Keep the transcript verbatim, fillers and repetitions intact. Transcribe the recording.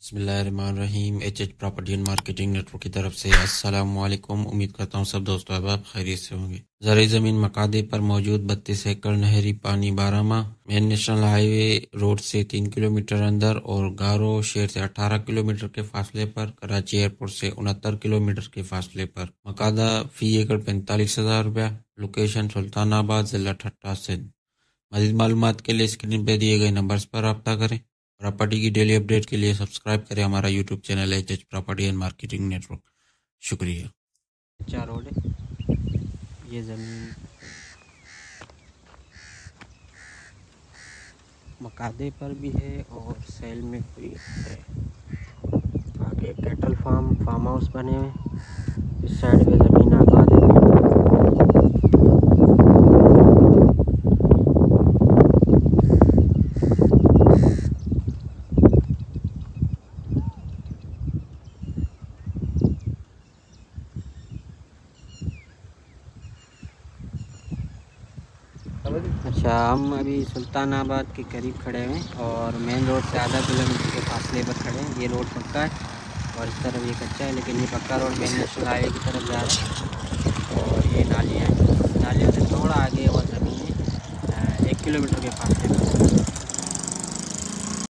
बिस्मिल्लाहिर्रहमानिर्रहीम। H H property and marketing network की तरफ से अस्सलाम वालेकुम। उम्मीद करता हूँ सब दोस्तों अहबाब खैरियत से होंगे। ज़राई ज़मीन मकादे पर मौजूद बत्तीस एकड़ नहरी पानी बारहमा मेन नेशनल हाईवे रोड से तीन किलोमीटर अंदर और गारो शहर से अठारह किलोमीटर के फासले पर, कराची एयरपोर्ट से उनहत्तर किलोमीटर के फासले पर। मकादा फी एकड़ पैंतालीस हजार रुपया। लोकेशन सुल्तानाबाद, जिला ठट्टा, सिंध। मज़ीद मालूमात के लिए स्क्रीन पर दिए गए नंबर्स पर रब्ता करें। प्रॉपर्टी की डेली अपडेट के लिए सब्सक्राइब करें हमारा YouTube channel H H property and marketing network. शुक्रिया। चार रोड है, ये ज़मीन मकादे पर भी है और सेल में भी है। आगे कैटल फार्म फार्म हाउस बने हुए, इस साइड पे ज़मीन आबाद है। अच्छा, हम अभी सुल्तानाबाद के करीब खड़े हैं और मेन रोड से आधा किलोमीटर के फासले पर खड़े हैं। ये रोड पक्का है और इस तरफ ये कच्चा है, लेकिन ये पक्का रोड मेन नेशनल हाईवे की तरफ जा रहा है। और ये नालियाँ हैं, नालियों से थोड़ा आगे और ज़मीन है, एक किलोमीटर के फासले